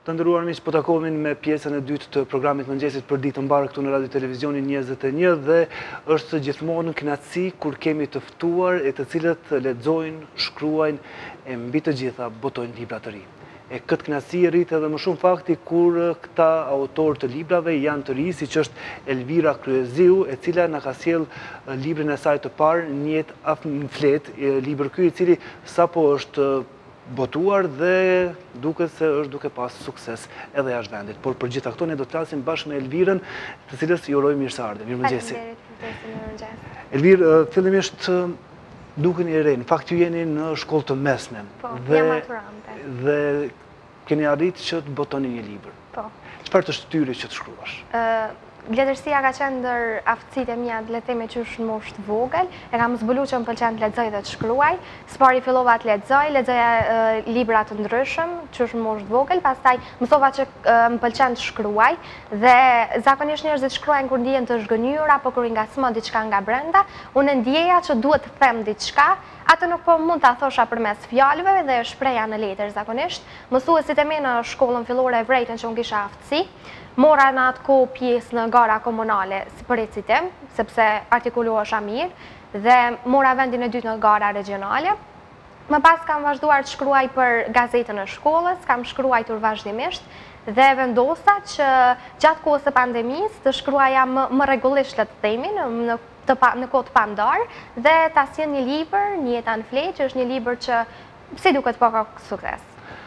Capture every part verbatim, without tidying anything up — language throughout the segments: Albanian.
Të nderuar miq, po takohemi me pjesën e dytë të programit Mëngjesit për ditë të mbarë këtu në Radio Televizionin njëzet e një dhe është gjithmonë kënaqësi kur kemi të ftuar e të cilët lexojnë, shkruajnë e mbi të gjitha botojnë libra të ri. E këtë kënaqësi rrit edhe më shumë fakti kur këta autorë të librave janë të ri, siç është Elvira Kryeziu, e cila na ka sjell librin e saj të parë, Njet në flet, libër ky i cili sapo është botuar dhe duket se është duke pas sukses edhe jashtë vendit. Por për gjitha këto ne do të flasim bashkë me Elvirën, të cilës ju uroj mirëseardhje. Mirëmëngjesi. Elvirë, fillimisht dukeni e re, në fakt ju jeni në shkollë të mesme. Po, jam maturante. Dhe keni arritë që të botoni një libër. Po. Çfarë të shtyri që të shkruash? Letërsia ka qenë ndër aftësitë e mia, le të themi që është moshë vogël, e kam zbuluar që më pëlqen të lexoj dhe të shkruaj. Spari fillova të lexoj, lexoja libra të ndryshëm, që është moshë vogël, pastaj mësova që më pëlqen të shkruaj dhe zakonisht njerëzit shkruajnë kur ndihen të zhgënjur apo kur i ngacmon diçka nga brenda. Unë ndjeja që duhet të them diçka, atë nuk po mund ta thosha përmes fjalëve dhe shpreha në letër zakonisht. Mësuesit e mi në shkollën fillore e vërejtën që unë kisha aftësi. Mora në atë kohë pjesë në gara komunale si për recitim, sepse artikuluosha mirë, dhe mora vendin e dytë në gara regionale. Më pas kam vazhduar të shkruaj për gazetën e shkollës, kam shkruajtur vazhdimisht, dhe vendosa që gjatë kohës së pandemisë të shkruaja më, më rregullisht le të themi në, në, të pa, në kohë të pandar, dhe ta sjell një libër, Njeta në flet, që është një libër që si duket po ka sukses.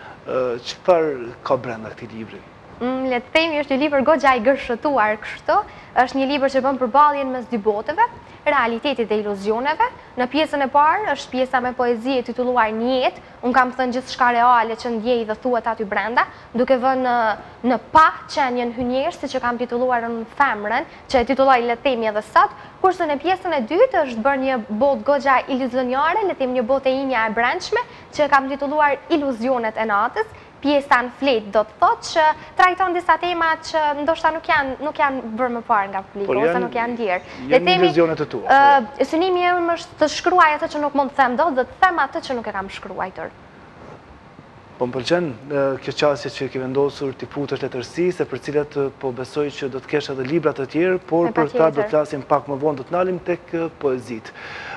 Çfarë ka brenda këtij libri? Le të themi është një libër goxha i gërshëtuar kështu, është një libër që bën përballjen mes dy botëve, realitetit dhe iluzioneve. Në pjesën e parë është pjesa me poezi e titulluar Njet, unë kam thënë gjithçka reale që ndjej dhe thuhet aty brenda, duke vënë në, në pa qenjen hynjerës, siç e kam titulluar në Femrën, që e titulloj le të themi edhe sot, kurse në pjesën e dytë është bërë një botë goxha iluzionare, le të themi një botë e imja e brendshme, që e kam titulluar Iluzionet e natës. Pjesa në flet do të thotë që trajton disa tema që ndoshta nuk janë nuk janë bërë më parë nga publiku, ose nuk janë ndjerë. Janë iluzionet e tua. Synimi im është të shkruaj atë që nuk mund të them dot dhe të them atë që nuk e kam shkruajtur. Po më pëlqen kjo qasje që ke vendosur t'i futesh letërsi, se për cilat po besoj që do të kesh edhe libra të tjerë, por për ta do të flasim pak më vonë, do të ndalim tek poezit.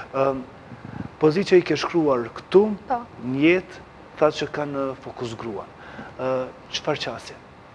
Poezi që i ke shkruar këtu, Njet, tha që kanë fokus grua. Çfarë qasje?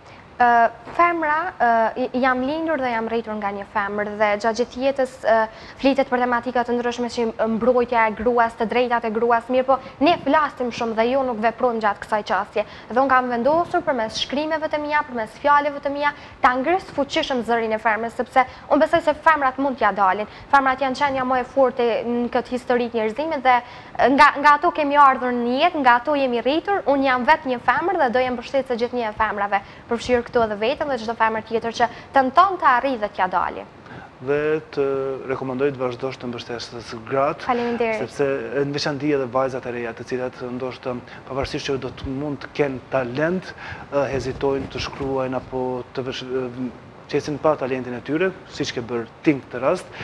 Femra, jam lindur dhe jam rritur nga një femër dhe gjatë gjithë jetës flitet për tematika të ndryshme si mbrojtja e gruas, të drejtat e gruas, mirë po ne flasim shumë dhe jo nuk veprojmë gjatë kësaj qasje. Dhe unë kam vendosur përmes shkrimeve të mia, përmes fjalëve të mia, ta ngris fuqishëm zërin e femrës, sepse unë besoj se femrat mund t'ja dalin. Femrat janë qenia më e fortë në këtë histori të njerëzimit dhe nga nga ato kemi ardhur në jetë, nga ato jemi rritur. Unë jam vetë një femër dhe do jem mbështetëse gjithnjë e femrave, përfshirë këtu edhe vetëm dhe çdo femër tjetër që tenton të arrijë dhe t'ja dalë. Dhe të rekomandoj të vazhdosh të mbështesësh gratë, sepse në veçanti edhe vajzat e reja, të cilat ndoshta pavarësisht që do të mund të kenë talent, hezitojnë të shkruajnë apo të qesin pa talentin e tyre, siç ke bërë ti në këtë rast.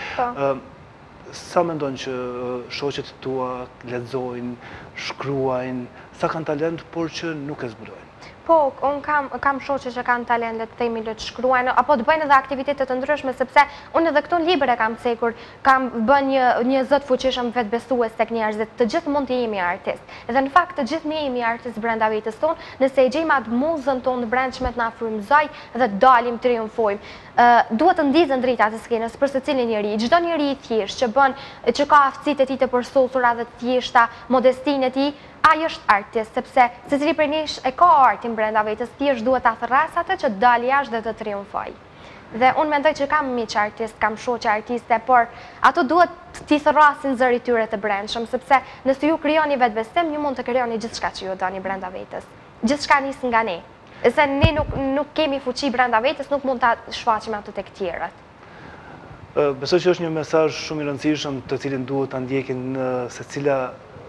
Sa mendon që shoqet tua lexojnë, shkruajnë, sa kanë talent por që nuk e zbulojnë? Po, unë kam, kam shoqe që kanë talent, le të themi, le të shkruajnë, apo të bëjnë edhe aktivitete të ndryshme, sepse unë edhe këtu në libër e kam cekur, kam bën një, një zot fuqishëm vetbesues tek njerëzit, të gjithë mund të jemi artist. Dhe në fakt të gjithë ne jemi artist brenda vetes tonë, nëse e gjejmë atë muzën tonë brendshme të na frymëzoj dhe të dalim triumfojmë. Uh, duhet të ndizën drejta të skenës për secilin njeri, çdo njeri i thjesht që bën, që ka aftësitë e tij të përsosura dhe të thjeshta, modestinë e tij, ai është artist, sepse secili prej nesh e ka artin brenda vetes, thjesht duhet ta thërras atë që të dalë jashtë dhe të triumfoj. Dhe unë mendoj që kam miq artist, kam shoqe artiste, por ato duhet t'i thërrasin zërit tyre të brendshëm, sepse nëse ju krijoni vetbesim, ju mund të krijoni gjithçka që ju doni brenda vetes. Gjithçka nis nga ne. Se ne nuk, nuk kemi fuqi brenda vetes, nuk mund ta shfaqim ato tek tjerët. Besoj që është një mesazh shumë i rëndësishëm të cilin duhet ta ndjekin secila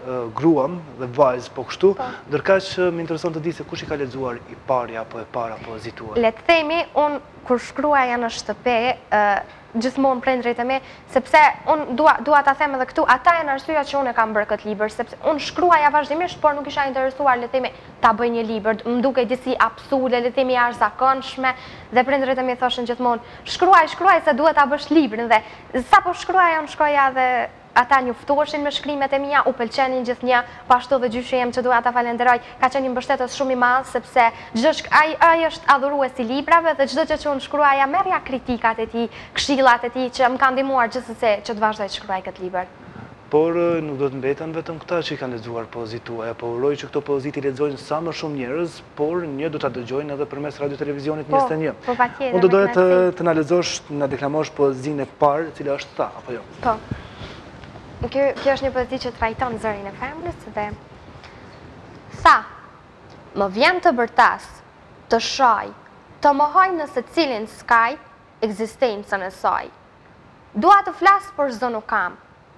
gruam dhe vajzë po kështu, ndërka që më intereson të di se kush i ka lexuar i pari apo e para pozituar. Le të themi, unë kur shkruaja në shtëpi, gjithmonë prindrit e mi, sepse unë dua ta them edhe këtu, ata janë arsyeja që unë e kam bërë këtë libër, sepse unë shkruaja vazhdimisht, por nuk isha interesuar, le të themi, ta bëj një libër, më dukej disi absurde, le të themi jashtëzakonshme, dhe prindrit e mi thoshin gjithmonë, shkruaj, shkruaj se duhet ta bësh librin, dhe sapo shkruaja, unë shkoja dhe ata njoftueshin me shkrimet e mia, u pëlqenin gjithnjë, po ashtu dhe gjyshi jem që dua ta falenderoj, ka qenë një mbështetës shumë i madh sepse çdo ai ai është adhurues i librave dhe çdo gjë që unë shkruaja merrja kritikat e tij, këshillat e tij që më kanë ndihmuar gjithsesi që të vazhdoj të shkruaj këtë libër. Por nuk do të mbeten vetëm këta që i kanë lexuar poezit tuaja, po uroj që këto poezit i lexojnë sa më shumë njerëz, por një do ta dëgjojnë edhe përmes radio televizionit njëzet e një. Po, patjetër. Unë do doja të të na lexosh, na deklamosh poezinë e parë, e cila është Tha, apo jo? Po. Kjo, kjo është një poezi që trajton zërin e femrës dhe Tha, më vjen të bërtas, të shaj, të mohoj në se cilin skaj ekzistencën e saj. Dua të flas por zdo nuk kam,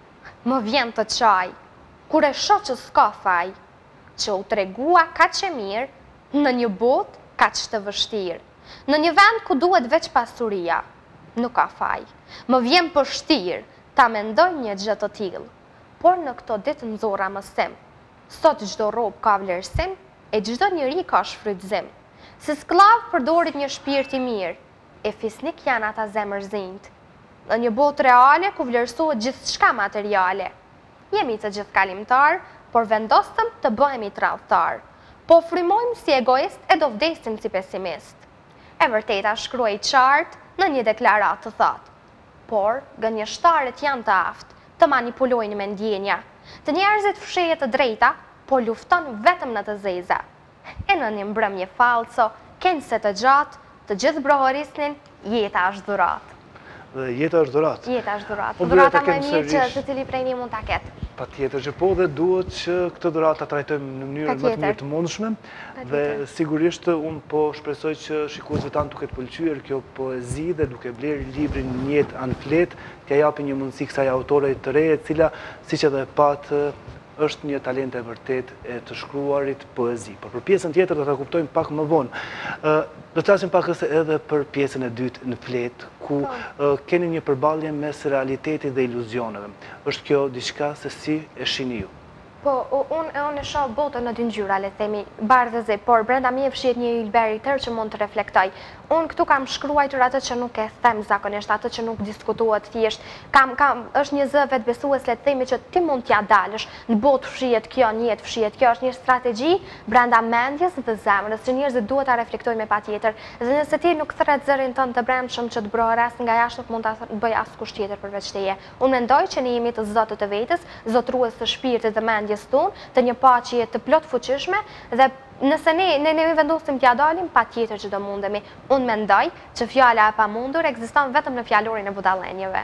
më vjen të qaj, kur e shoh që s'ka faj, që u tregua ka që mirë në një bot ka që të vështirë, në një vend ku duhet veç pasuria, nuk ka faj, më vjen për shtirë, ta mendoj një gjë të tillë, por në këto ditë nxorra më sem. Sot çdo rrobë ka vlerësim, e çdo njeri ka shfrytëzim. Si sklav përdorit një shpirt i mirë, e fisnik janë ata zemërzinjt. Në një botë reale ku vlerësohet gjithçka materiale. Jemi të gjithë kalimtar, por vendosëm të bëhemi tradhtar. Po frymojmë si egoist e do vdesim si pesimist. E vërteta shkruaj qartë në një deklaratë të thotë. Por gënjeshtarët janë të aftë të manipulojnë me ndjenja. Të njerëzit fshehet të drejta, po lufton vetëm në të zeza. E në një mbrëmje falso, kënë se të gjatë, të gjithë brohorisnin, jeta është dhurat. Dhe jeta është dhurat. Jeta është dhurat. Dhurata më e mirë që të cili prej një mund ta ketë. Patjetër që po, dhe duhet që këtë dhuratë ta trajtojmë në mënyrë më të mirë të mundshme. Dhe sigurisht unë po shpresoj që shikuesve tanë duke të pëlqyer kjo poezi dhe duke blerë librin Një jetë anë fletë, t'ia japi një mundësi kësaj autore të re, e cila siç edhe pat është një talent e vërtet e të shkruarit poezi. Por për pjesën tjetër do ta kuptojmë pak më vonë. Do të flasim pak edhe për pjesën e dytë në fletë, ku keni një përballje mes realitetit dhe iluzioneve. Është kjo diçka se si e shihni ju? Po, unë e shoh botën në dy ngjyra, le të themi, bardhë dhe zi, por brenda mi e fshihet një ylber i tërë që mund të reflektoj. Unë këtu kam shkruar atë që nuk e them zakonisht, atë që nuk diskutohet thjesht. Kam, kam, është një zë vetbesues, le të themi, që ti mund t'ja dalësh. Në botë fshihet kjo, në jetë fshihet kjo, është një strategji brenda mendjes dhe zemrës, që njerëzit duhet ta reflektojnë me patjetër. Dhe nëse ti nuk thret zërin tënd të brendshëm që të broheras nga jashtë, nuk mund ta bëj askush tjetër përveç teje. Unë mendoj që ne jemi të zotët të vetes, zotrues të shpirtit dhe mendjes tonë, të një paqe të plot fuqishme dhe nëse ne ne ne vendosim t'ja dalim, patjetër që do mundemi. Unë mendoj që fjala e pamundur ekziston vetëm në fjalorin e budallenjeve.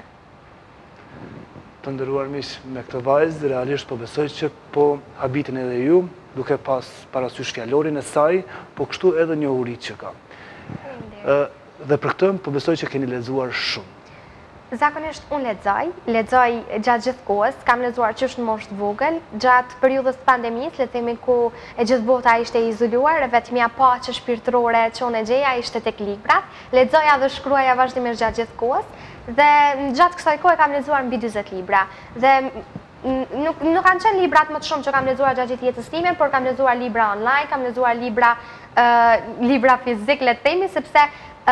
Të nderuar miq, me këtë vajzë realisht po besoj që po habitin edhe ju, duke pas parasysh fjalorin e saj, po kështu edhe njohuritë që ka. Dhe për këtë po besoj që keni lexuar shumë. Zakonisht unë lexoj, lexoj gjatë gjithë kohës, kam lexuar qysh në moshë të vogël, gjatë periudhës pandemisë, le të themi ku e gjithë bota ishte izoluar, e vetmja paqe shpirtërore që unë e gjeja ishte tek librat. Lexoja dhe shkruaja vazhdimisht gjatë gjithë kohës, dhe gjatë kësaj kohe kam lexuar mbi dyzet libra. Dhe nuk nuk kanë qenë librat më të shumë që kam lexuar gjatë gjithë jetës time, por kam lexuar libra online, kam lexuar libra libra fizik, le të themi, sepse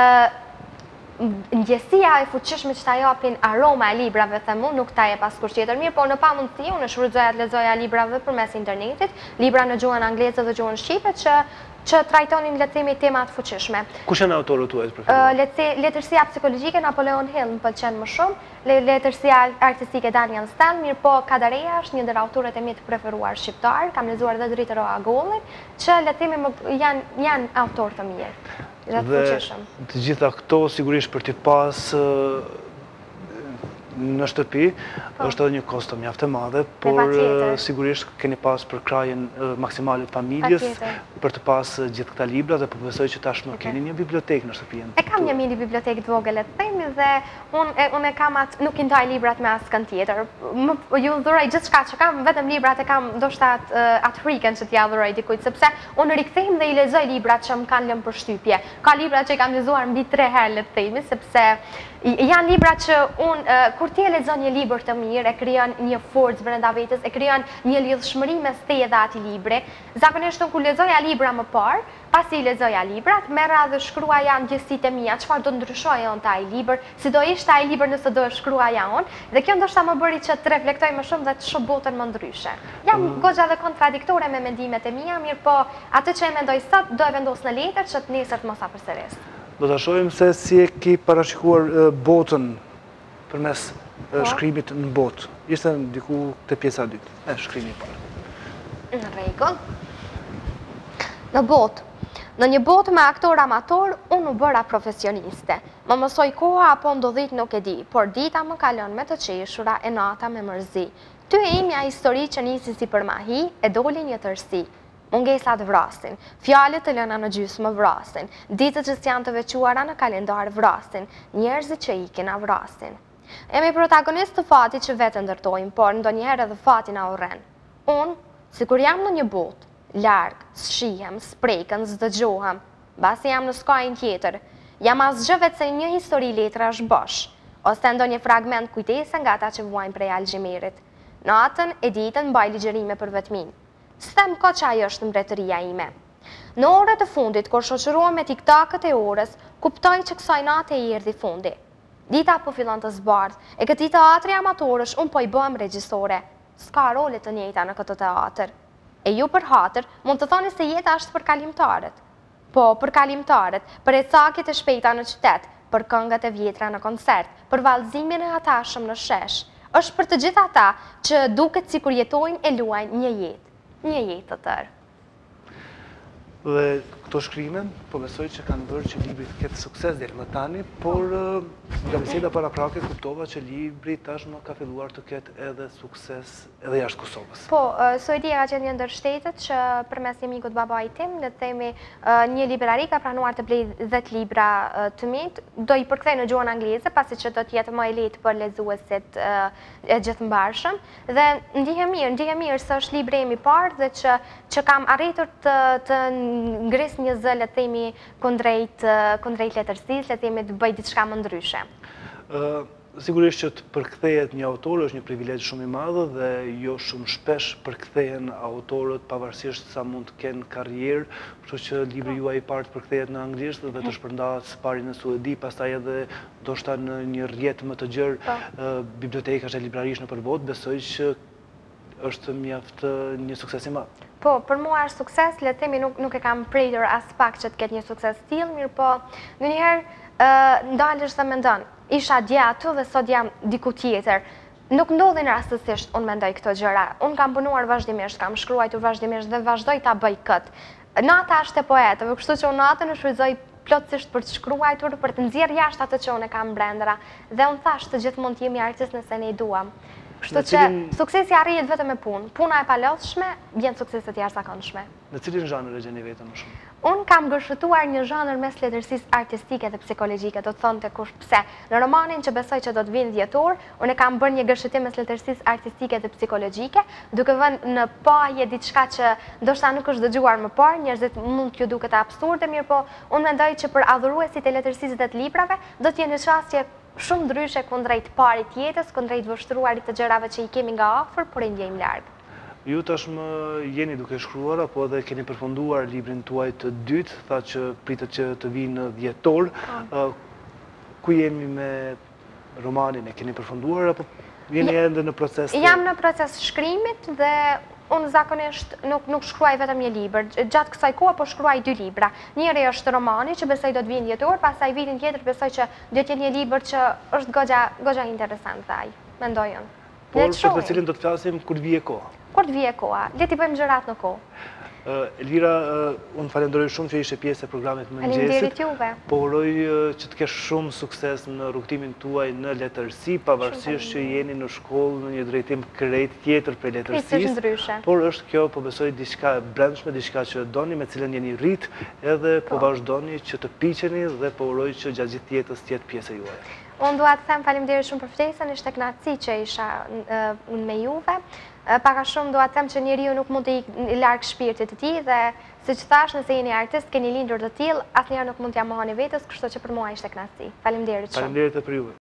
ndjesia e fuqishme që ta japin aroma e librave, them unë, nuk ta jep askush tjetër. Mirë, por në pamundësi unë shfrytëzoja të lexoja librave përmes internetit, libra në gjuhën angleze dhe gjuhën shqipe që që trajtonin, le të themi, tema të fuqishme. Kush janë autorët tuaj të preferuar? Letërsia psikologjike Napoleon Hill më pëlqen më shumë, letërsia artistike Daniel Stan, mirë po Kadareja është një ndër autorët e mi të preferuar shqiptar, kam lexuar edhe Dritë Roa Gollit, që le të themi janë janë autorë të mirë. Dhe të gjitha këto sigurisht për t'i pas në shtëpi, është edhe një kosto mjaftë e madhe, por sigurisht keni pas për krajen maksimale të familjes, për të pas gjithë këta libra dhe përpesoj që tashmë keni një bibliotek në shtëpinë. E kam një mini bibliotek të vogël e të themi dhe unë e kam atë, nuk i ndaj librat me asë kënë tjetër. Ju dhuroj gjithë shka që kam, vetëm librat e kam ndoshta atë friken që t'ja dhuroj dikujt, sepse unë rikthejmë dhe i lezoj librat që më kanë lëmë për shtypje. Ka librat që i kam lezuar mbi tre herë le të themi, sepse janë libra që unë, kur ti e lexon një libër të mirë, e krijon një forcë brenda vetes, e krijon një lidhshmëri mes teje dhe atij libri. Zakonisht unë kur lexoja libra më parë, pasi i lexoja librat, merra dhe shkruaja ndjesitë e mia, çfarë do ndryshoja unë te ai libër, si do ishte ai libër nëse do e shkruaja unë, dhe kjo ndoshta më bëri që të reflektoj më shumë dhe të shoh botën më ndryshe. Jam goxha dhe kontradiktore me mendimet e mia, mirë po atë që e mendoj sot do e vendos në letër që të nesër të mos ha përsëris. Do të shohim se si e ki parashikuar botën përmes shkrimit në botë. Ishte diku te pjesa e dytë, e shkrimi i parë. Në rregull. Në botë. Në një botë me aktor amator, unë u bëra profesioniste. Më mësoj koha apo ndodhit nuk e di, por dita më kalon me të qeshura e nata me mërzi. Ty e imja histori që nisi si për mahi, e doli një tërsi. Mungesat vrasin, fjalët të lëna në gjysmë vrasin, ditët që s'janë të vequara në kalendar vrasin, njerëzit që ikin a vrasin. Jemi protagonist të fatit që vetë ndërtojmë, por ndonjëherë edhe fati na urren. Unë, si kur jam në një botë, larg, s'shihem, s'preken, s'dëgjohem, basi jam në skajin tjetër, jam asgjë vetë se një histori letra është bosh, ose ndonjë fragment kujtese nga ata që vuajnë prej Algjimerit. Natën e ditën mbaj ligjërime për vetmin. S'them ko që ajo është mbretëria ime. Në orët e fundit, kur shoqërohem me tiktakët e orës, kuptoj që kësaj nate i erdhi fundi. Dita po fillon të zbardh, e këtij teatri amatorësh unë po i bëhem regjisore. S'ka role të njëjta në këtë teatr. E ju për hatër, mund të thoni se jeta është për kalimtarët. Po, për kalimtarët, për ecakjet e shpejta në qytet, për këngët e vjetra në koncert, për vallëzimin e hatashëm në shesh. Është për të gjithë ata që duket sikur jetojnë e luajnë një jetë. Një jetë të tërë. Dhe këto shkrime, po besoj që kanë bërë që libri të ketë sukses deri më tani, por nga biseda paraprake kuptova që libri tashmë ka filluar të ketë edhe sukses edhe jashtë Kosovës. Po, Suedia ka qenë një ndër shtetet që përmes një mikut babait tim, le të themi një librari ka pranuar të blej dhjetë libra të mi, do i përkthej në gjuhën angleze, pasi që do të jetë më e lehtë për lexuesit e gjithëmbarshëm, dhe ndihem mirë, ndihem mirë se është libri im i parë dhe që që kam arritur të, të ngris një zë, le të themi, kundrejt kundrejt letërsisë, le të themi të bëj diçka më ndryshe. Uh, sigurisht që të përkthehet një autor është një privilegj shumë i madh dhe jo shumë shpesh përkthehen autorët pavarësisht sa mund të kenë karrierë, kështu që libri juaj i parë përkthehet në anglisht dhe të shpërndahet së pari në Suedi, pastaj edhe ndoshta në një rrjet më të gjerë uh, bibliotekash e librarish nëpër botë, besoj që është mjaft një sukses i madh. Po, për mua është sukses, le të themi nuk, nuk e kam pretur as pak që të ketë një sukses tillë, mirë po, ndonjëherë uh, ndalesh dhe mendon, isha dje aty dhe sot jam diku tjetër. Nuk ndodhin rastësisht unë mendoj këto gjëra. Unë kam punuar vazhdimisht, kam shkruar vazhdimisht dhe vazhdoj ta bëj kët. Nata është e poetëve, kështu që unë natën e shfrytëzoj plotësisht për të shkruar, për të nxjerrë jashtë atë që unë kam brenda. Dhe unë thash të gjithmonë të jemi artist nëse ne i duam. Kështu që suksesi arrihet vetëm me punë. Puna e palodhshme bjen sukseset jashtëzakonshme. Në cilin zhanër e gjeni veten më shumë? Unë kam gërshëtuar një zhanër mes letërsisë artistike dhe psikologjike, do të thonte kush pse. Në romanin që besoj që do të vinë dhjetor, unë kam bërë një gërshëtim mes letërsisë artistike dhe psikologjike, duke vënë në pajë diçka që ndoshta nuk është dëgjuar më parë, njerëzit mund t'ju duket absurde, mirë po unë mendoj që për adhuruesit e letërsisë dhe të librave do të jenë çështje shumë ndryshe kundrejt parit jetës, kundrejt vështruarit të gjërave që i kemi nga afër, por i ndjejmë larg. Ju tashmë jeni duke shkruar apo edhe keni përfunduar librin tuaj të dytë, tha që pritet që të vinë në dhjetor. Uh, ku jemi me romanin, e keni përfunduar apo jeni ende në proces? Të... Jam në proces shkrimit dhe unë zakonisht nuk, nuk shkruaj vetëm një libër. Gjatë kësaj kohe po shkruaj dy libra. Njëri është romani që besoj do të vinë dhjetor, pastaj vitin tjetër besoj që do të jetë një libër që është goxha goxha interesant dhe ai. Mendoj unë. Por për të cilin do të flasim kur vije koha. Kur të vije koha, le t'i bëjmë gjërat në kohë. Elvira, unë falenderoj shumë që ishe pjesë e programit mëngjesit. Faleminderit juve. Po uroj që të kesh shumë sukses në rrugtimin tuaj në letërsi, pavarësisht që jeni në shkollë në një drejtim krejt tjetër për letërsisë, por është kjo, po besoj, diçka e brendshme, diçka që doni, me cilën jeni rrit, edhe po vazhdoni që të piqeni dhe po uroj që gjatë gjithë jetës të jetë pjesë e juaj. Unë dua të them faleminderit shumë për ftesën, ishte kënaqësi që isha unë me juve. Paka shumë dua të them që njeriu nuk mund të ikë larg shpirtit të tij dhe siç thash, nëse jeni artist, keni lindur të tillë, asnjëherë nuk mund t'ja mohoni vetes, kështu që për mua ishte kënaqësi. Faleminderit shumë. Faleminderit për juve.